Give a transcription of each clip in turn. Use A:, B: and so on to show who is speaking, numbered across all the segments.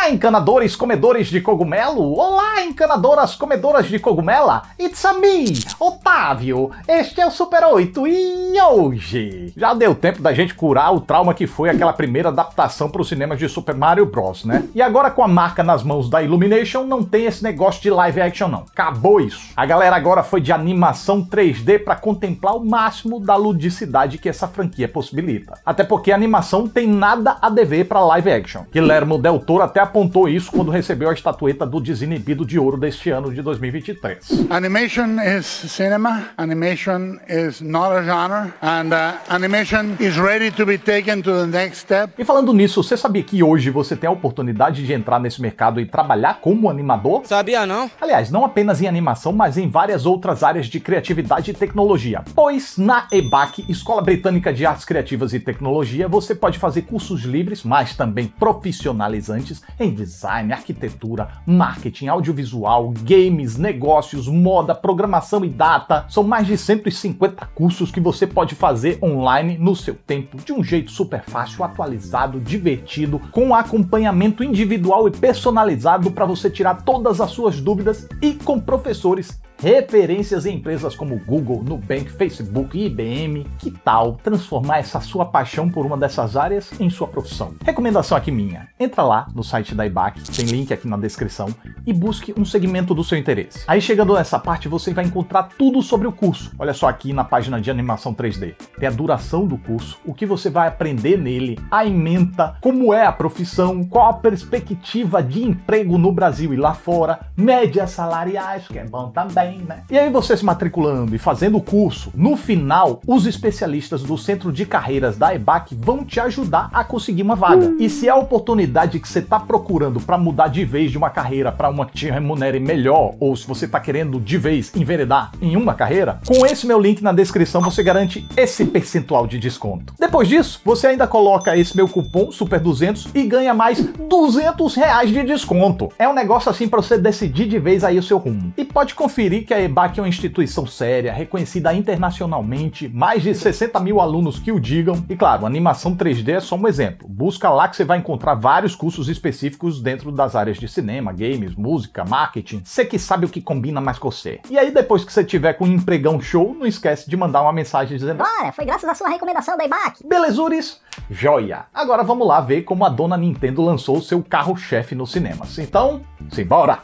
A: Olá, encanadores comedores de cogumelo! Olá, encanadoras comedoras de cogumela! It's a me, Otávio! Este é o Super 8 e hoje já deu tempo da gente curar o trauma que foi aquela primeira adaptação para os cinemas de Super Mario Bros, né? E agora com a marca nas mãos da Illumination não tem esse negócio de live action não. Acabou isso. A galera agora foi de animação 3D para contemplar o máximo da ludicidade que essa franquia possibilita. Até porque a animação tem nada a dever para live action. Guillermo del Toro até apontou isso quando recebeu a estatueta do Desinibido de Ouro deste ano de 2023.
B: Animation is cinema, animation is not a genre, and animation is ready to be taken to the next step.
A: E falando nisso, você sabia que hoje você tem a oportunidade de entrar nesse mercado e trabalhar como animador?
C: Sabia não?
A: Aliás, não apenas em animação, mas em várias outras áreas de criatividade e tecnologia. Pois na EBAC, Escola Britânica de Artes Criativas e Tecnologia, você pode fazer cursos livres, mas também profissionalizantes em design, arquitetura, marketing, audiovisual, games, negócios, moda, programação e data. São mais de 150 cursos que você pode fazer online no seu tempo, de um jeito super fácil, atualizado, divertido, com acompanhamento individual e personalizado para você tirar todas as suas dúvidas e com professores referências em empresas como Google, Nubank, Facebook e IBM. Que tal transformar essa sua paixão por uma dessas áreas em sua profissão? Recomendação aqui minha. Entra lá no site da EBAC, tem link aqui na descrição, e busque um segmento do seu interesse. Aí chegando nessa parte você vai encontrar tudo sobre o curso. Olha só aqui na página de animação 3D. Tem a duração do curso, o que você vai aprender nele, a ementa, como é a profissão, qual a perspectiva de emprego no Brasil e lá fora, médias salariais, que é bom também. Né? E aí você se matriculando e fazendo o curso, no final, os especialistas do Centro de Carreiras da EBAC vão te ajudar a conseguir uma vaga. E se é a oportunidade que você está procurando para mudar de vez de uma carreira para uma que te remunere melhor, ou se você está querendo de vez enveredar em uma carreira, com esse meu link na descrição você garante esse percentual de desconto. Depois disso, você ainda coloca esse meu cupom SUPER200 e ganha mais R$200 de desconto. É um negócio assim para você decidir de vez aí o seu rumo. E pode conferir que a EBAC é uma instituição séria, reconhecida internacionalmente, mais de 60 mil alunos que o digam. E claro, animação 3D é só um exemplo. Busca lá que você vai encontrar vários cursos específicos dentro das áreas de cinema, games, música, marketing. Você que sabe o que combina mais com você. E aí depois que você tiver com um empregão show, não esquece de mandar uma mensagem dizendo:
D: "Bora, foi graças à sua recomendação da EBAC."
A: Belezuris? Joia! Agora vamos lá ver como a dona Nintendo lançou o seu carro-chefe nos cinemas. Então, simbora!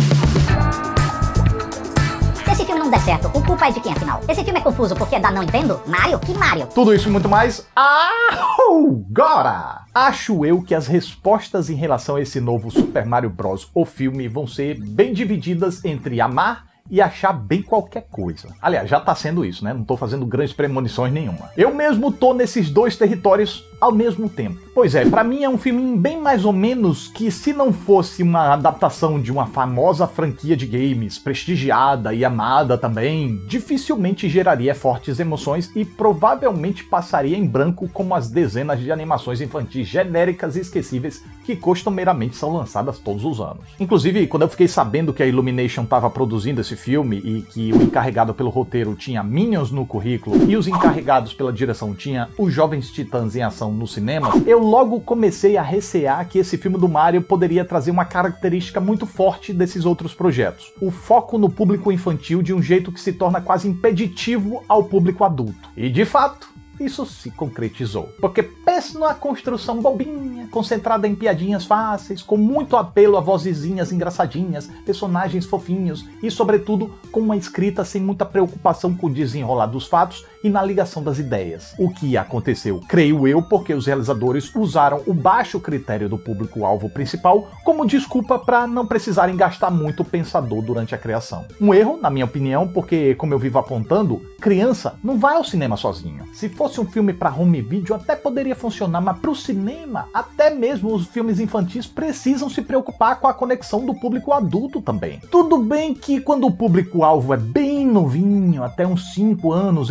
D: Se esse filme não der certo, o culpa é de quem afinal? Esse filme é confuso porque é da Nintendo? Mario? Que Mario?
A: Tudo isso e muito mais agora! Acho eu que as respostas em relação a esse novo Super Mario Bros. O filme vão ser bem divididas entre amar e achar bem qualquer coisa. Aliás, já tá sendo isso, né? Não tô fazendo grandes premonições nenhuma. Eu mesmo tô nesses dois territórios ao mesmo tempo. Pois é, pra mim é um filme bem mais ou menos que, se não fosse uma adaptação de uma famosa franquia de games, prestigiada e amada também, dificilmente geraria fortes emoções e provavelmente passaria em branco como as dezenas de animações infantis genéricas e esquecíveis que costumeiramente são lançadas todos os anos. Inclusive, quando eu fiquei sabendo que a Illumination estava produzindo esse filme e que o encarregado pelo roteiro tinha Minions no currículo e os encarregados pela direção tinha os Jovens Titãs em ação no cinema, eu logo comecei a recear que esse filme do Mario poderia trazer uma característica muito forte desses outros projetos: o foco no público infantil de um jeito que se torna quase impeditivo ao público adulto. E de fato, isso se concretizou. Porque pensa numa construção bobinha, concentrada em piadinhas fáceis, com muito apelo a vozezinhas engraçadinhas, personagens fofinhos e, sobretudo, com uma escrita sem muita preocupação com o desenrolar dos fatos e na ligação das ideias. O que aconteceu, creio eu, porque os realizadores usaram o baixo critério do público-alvo principal como desculpa para não precisarem gastar muito o pensador durante a criação. Um erro, na minha opinião, porque, como eu vivo apontando, criança não vai ao cinema sozinho. Se fosse um filme para home video até poderia funcionar, mas para o cinema, até mesmo os filmes infantis precisam se preocupar com a conexão do público adulto também. Tudo bem que quando o público-alvo é bem novinho, até uns 5 anos, é mais difícil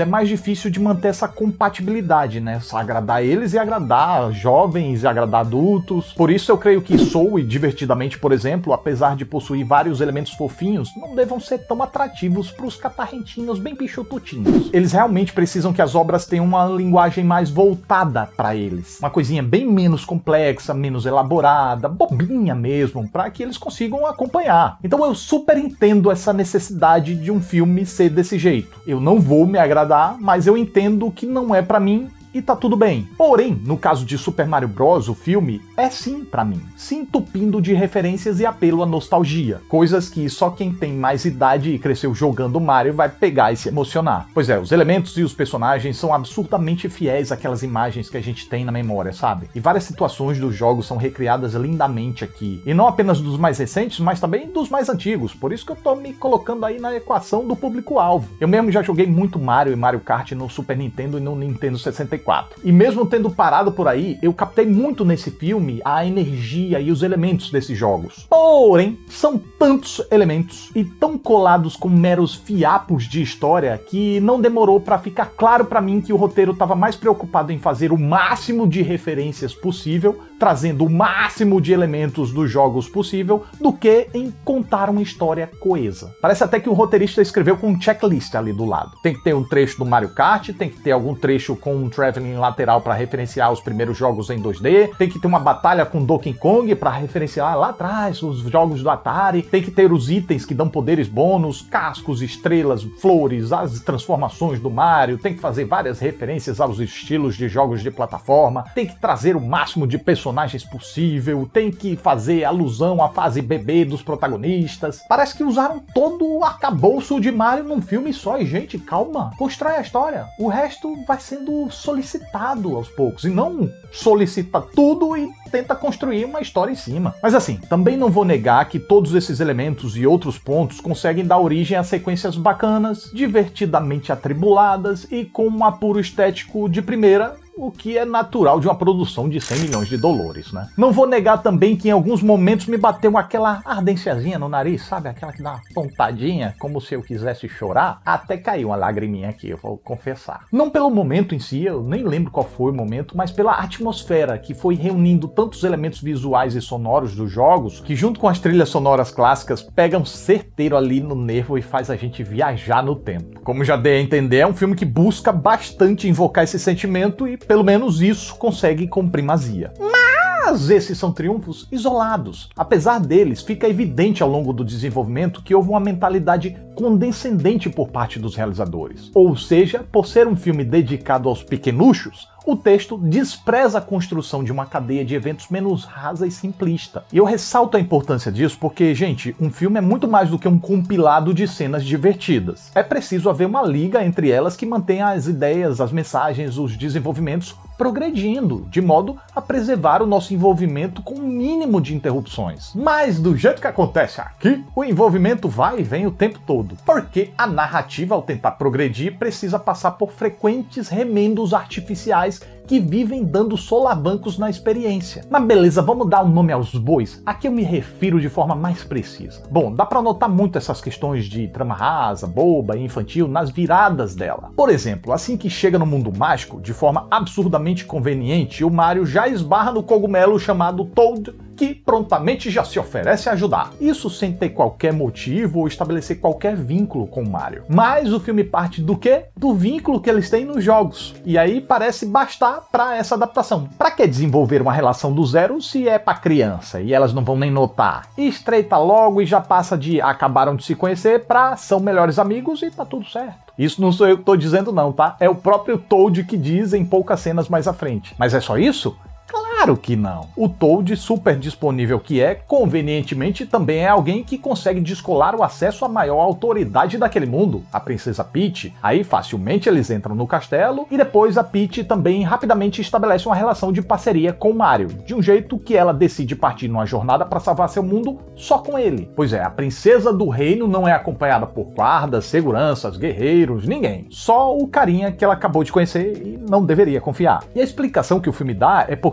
A: difícil de manter essa compatibilidade, né? Só agradar eles e agradar jovens e agradar adultos. Por isso eu creio que Soul e Divertidamente, por exemplo, apesar de possuir vários elementos fofinhos, não devam ser tão atrativos para os catarrentinhos bem pichututinhos. Eles realmente precisam que as obras tenham uma linguagem mais voltada para eles. Uma coisinha bem menos complexa, menos elaborada, bobinha mesmo, para que eles consigam acompanhar. Então eu super entendo essa necessidade de um filme ser desse jeito. Eu não vou me agradar, mas eu entendo que não é para mim e tá tudo bem. Porém, no caso de Super Mario Bros, o filme é sim pra mim, se entupindo de referências e apelo à nostalgia, coisas que só quem tem mais idade e cresceu jogando Mario vai pegar e se emocionar. Pois é, os elementos e os personagens são absurdamente fiéis àquelas imagens que a gente tem na memória, sabe? E várias situações dos jogos são recriadas lindamente aqui, e não apenas dos mais recentes, mas também dos mais antigos, por isso que eu tô me colocando aí na equação do público-alvo. Eu mesmo já joguei muito Mario e Mario Kart no Super Nintendo e no Nintendo 64. E mesmo tendo parado por aí, eu captei muito nesse filme a energia e os elementos desses jogos. Porém, são tantos elementos e tão colados com meros fiapos de história que não demorou para ficar claro para mim que o roteiro estava mais preocupado em fazer o máximo de referências possível, trazendo o máximo de elementos dos jogos possível, do que em contar uma história coesa. Parece até que o roteirista escreveu com um checklist ali do lado. Tem que ter um trecho do Mario Kart, tem que ter algum trecho com um traveling lateral para referenciar os primeiros jogos em 2D, tem que ter uma batalha com Donkey Kong para referenciar lá atrás os jogos do Atari, tem que ter os itens que dão poderes bônus, cascos, estrelas, flores, as transformações do Mario, tem que fazer várias referências aos estilos de jogos de plataforma, tem que trazer o máximo de personagens possível, tem que fazer alusão à fase bebê dos protagonistas. Parece que usaram todo o arcabouço de Mario num filme só e, gente, calma, constrói a história. O resto vai sendo solicitado aos poucos, e não solicita tudo e tenta construir uma história em cima. Mas assim, também não vou negar que todos esses elementos e outros pontos conseguem dar origem a sequências bacanas, divertidamente atribuladas e com um apuro estético de primeira, o que é natural de uma produção de 100 milhões de dólares, né? Não vou negar também que em alguns momentos me bateu aquela ardênciazinha no nariz, sabe? Aquela que dá uma pontadinha, como se eu quisesse chorar. Até caiu uma lagriminha aqui, eu vou confessar. Não pelo momento em si, eu nem lembro qual foi o momento, mas pela atmosfera que foi reunindo tantos elementos visuais e sonoros dos jogos, que junto com as trilhas sonoras clássicas, pegam certeiro ali no nervo e faz a gente viajar no tempo. Como já dei a entender, é um filme que busca bastante invocar esse sentimento e pelo menos isso consegue com primazia. Mas esses são triunfos isolados. Apesar deles, fica evidente ao longo do desenvolvimento que houve uma mentalidade condescendente por parte dos realizadores. Ou seja, por ser um filme dedicado aos pequenuchos, o texto despreza a construção de uma cadeia de eventos menos rasa e simplista. E eu ressalto a importância disso porque, gente, um filme é muito mais do que um compilado de cenas divertidas. É preciso haver uma liga entre elas que mantenha as ideias, as mensagens, os desenvolvimentos progredindo, de modo a preservar o nosso envolvimento com o mínimo de interrupções. Mas do jeito que acontece aqui, o envolvimento vai e vem o tempo todo, porque a narrativa, ao tentar progredir, precisa passar por frequentes remendos artificiais que vivem dando solavancos na experiência. Mas beleza, vamos dar um nome aos bois? Aqui eu me refiro de forma mais precisa. Bom, dá pra notar muito essas questões de trama rasa, boba e infantil nas viradas dela. Por exemplo, assim que chega no mundo mágico, de forma absurdamente conveniente, o Mario já esbarra no cogumelo chamado Toad, que prontamente já se oferece a ajudar. Isso sem ter qualquer motivo ou estabelecer qualquer vínculo com o Mario. Mas o filme parte do quê? Do vínculo que eles têm nos jogos. E aí parece bastar para essa adaptação. Para que desenvolver uma relação do zero se é para criança e elas não vão nem notar? Estreita logo e já passa de acabaram de se conhecer para são melhores amigos e tá tudo certo. Isso não sou eu que tô dizendo não, tá? É o próprio Toad que diz em poucas cenas mais à frente. Mas é só isso? Claro que não. O Toad, super disponível que é, convenientemente também é alguém que consegue descolar o acesso à maior autoridade daquele mundo, a Princesa Peach. Aí facilmente eles entram no castelo e depois a Peach também rapidamente estabelece uma relação de parceria com Mario, de um jeito que ela decide partir numa jornada para salvar seu mundo só com ele. Pois é, a princesa do reino não é acompanhada por guardas, seguranças, guerreiros, ninguém. Só o carinha que ela acabou de conhecer e não deveria confiar. E a explicação que o filme dá é porque os indivíduos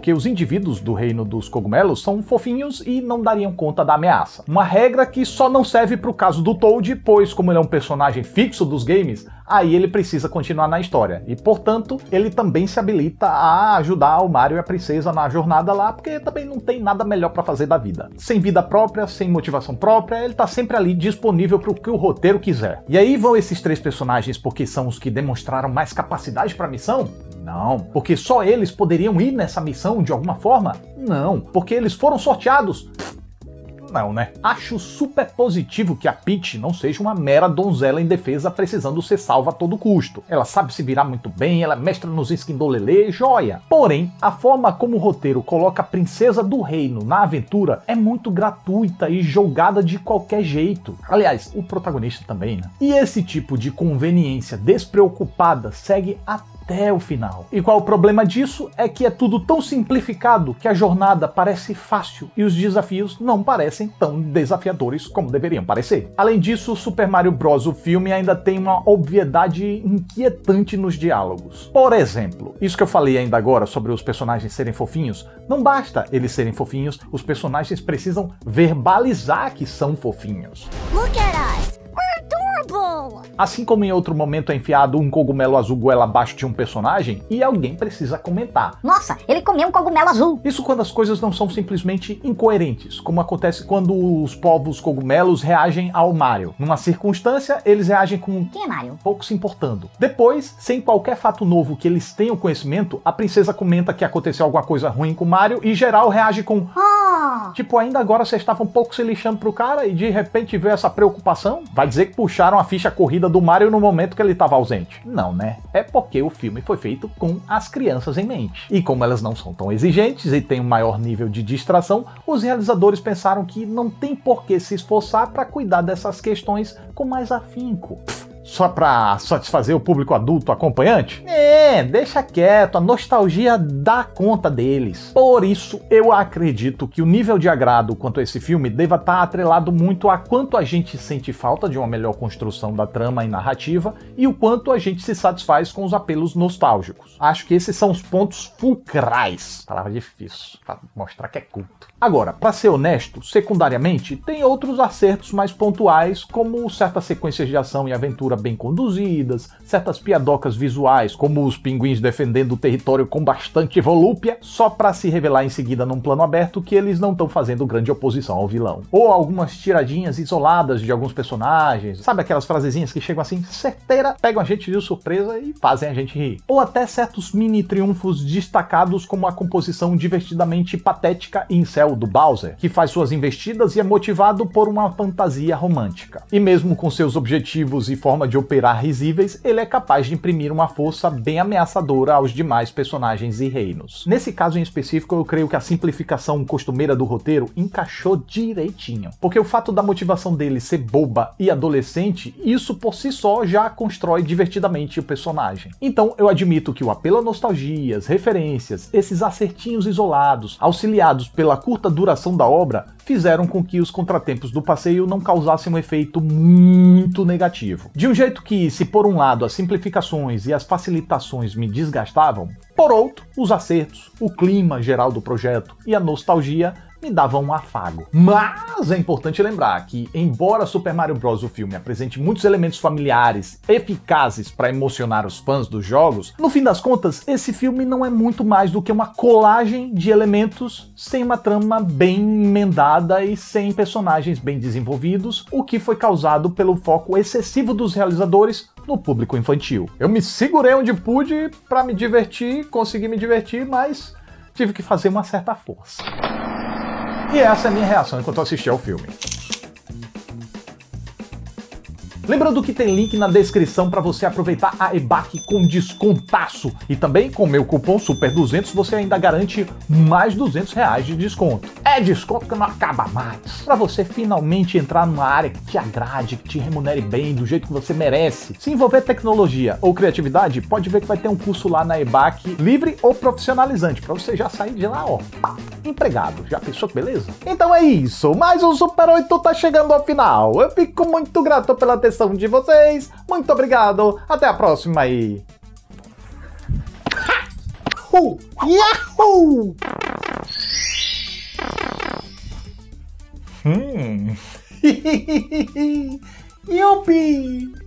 A: indivíduos do reino dos cogumelos são fofinhos e não dariam conta da ameaça. Uma regra que só não serve pro caso do Toad, pois como ele é um personagem fixo dos games, aí ele precisa continuar na história. E, portanto, ele também se habilita a ajudar o Mario e a princesa na jornada lá, porque também não tem nada melhor pra fazer da vida. Sem vida própria, sem motivação própria, ele tá sempre ali disponível pro que o roteiro quiser. E aí vão esses três personagens porque são os que demonstraram mais capacidade pra missão? Não. Porque só eles poderiam ir nessa missão de alguma forma? Não. Porque eles foram sorteados? Não, né? Acho super positivo que a Peach não seja uma mera donzela indefesa precisando ser salva a todo custo. Ela sabe se virar muito bem, ela é mestra nos esquindolelê, joia. Porém, a forma como o roteiro coloca a princesa do reino na aventura é muito gratuita e jogada de qualquer jeito. Aliás, o protagonista também, né? E esse tipo de conveniência despreocupada segue até o final. E qual o problema disso? É que é tudo tão simplificado que a jornada parece fácil e os desafios não parecem tão desafiadores como deveriam parecer. Além disso, Super Mario Bros. O filme ainda tem uma obviedade inquietante nos diálogos. Por exemplo, isso que eu falei ainda agora sobre os personagens serem fofinhos, não basta eles serem fofinhos, os personagens precisam verbalizar que são fofinhos.
C: Look at us! We're adorable!
A: Assim como em outro momento é enfiado um cogumelo azul goela abaixo de um personagem e alguém precisa comentar.
D: Nossa, ele comeu um cogumelo azul.
A: Isso quando as coisas não são simplesmente incoerentes, como acontece quando os povos cogumelos reagem ao Mario. Numa circunstância, eles reagem com
D: Quem é Mario?
A: pouco se importando. Depois, sem qualquer fato novo que eles tenham conhecimento, a princesa comenta que aconteceu alguma coisa ruim com o Mario e geral reage com tipo, ainda agora vocês estavam um pouco se lixando pro cara e de repente veio essa preocupação? Vai dizer que puxaram a ficha corrida do Mario no momento que ele estava ausente? Não, né? É porque o filme foi feito com as crianças em mente. E como elas não são tão exigentes e têm um maior nível de distração, os realizadores pensaram que não tem por que se esforçar para cuidar dessas questões com mais afinco. Só pra satisfazer o público adulto acompanhante? Deixa quieto, a nostalgia dá conta deles. Por isso, eu acredito que o nível de agrado quanto a esse filme deva estar atrelado muito a quanto a gente sente falta de uma melhor construção da trama e narrativa e o quanto a gente se satisfaz com os apelos nostálgicos. Acho que esses são os pontos fulcrais. Palavra difícil, pra mostrar que é culto. Agora, pra ser honesto, secundariamente, tem outros acertos mais pontuais, como certas sequências de ação e aventura bem conduzidas, certas piadocas visuais, como os pinguins defendendo o território com bastante volúpia, só pra se revelar em seguida num plano aberto que eles não estão fazendo grande oposição ao vilão. Ou algumas tiradinhas isoladas de alguns personagens, sabe aquelas frasezinhas que chegam assim, certeira, pegam a gente de surpresa e fazem a gente rir. Ou até certos mini triunfos destacados, como a composição divertidamente patética e incel do Bowser, que faz suas investidas e é motivado por uma fantasia romântica. E mesmo com seus objetivos e forma de operar risíveis, ele é capaz de imprimir uma força bem ameaçadora aos demais personagens e reinos. Nesse caso em específico, eu creio que a simplificação costumeira do roteiro encaixou direitinho, porque o fato da motivação dele ser boba e adolescente, isso por si só já constrói divertidamente o personagem. Então eu admito que o apelo a nostalgias, referências, esses acertinhos isolados, auxiliados pela curta duração da obra, fizeram com que os contratempos do passeio não causassem um efeito muito negativo. De um jeito que, se por um lado as simplificações e as facilitações me desgastavam, por outro, os acertos, o clima geral do projeto e a nostalgia me davam um afago. Mas é importante lembrar que, embora Super Mario Bros. O filme apresente muitos elementos familiares eficazes para emocionar os fãs dos jogos, no fim das contas, esse filme não é muito mais do que uma colagem de elementos sem uma trama bem emendada e sem personagens bem desenvolvidos, o que foi causado pelo foco excessivo dos realizadores no público infantil. Eu me segurei onde pude para me divertir, consegui me divertir, mas tive que fazer uma certa força. E essa é a minha reação enquanto eu assisti ao filme. Lembrando que tem link na descrição para você aproveitar a EBAC com descontaço. E também com o meu cupom SUPER200 você ainda garante mais R$200 de desconto. É desconto que não acaba mais. Para você finalmente entrar numa área que te agrade, que te remunere bem, do jeito que você merece. Se envolver tecnologia ou criatividade, pode ver que vai ter um curso lá na EBAC, livre ou profissionalizante, para você já sair de lá, ó, empregado. Já pensou que beleza? Então é isso, mais um Super 8 tá chegando ao final. Eu fico muito grato pela atenção de vocês, muito obrigado, até a próxima aí. Yahoo! Yupi!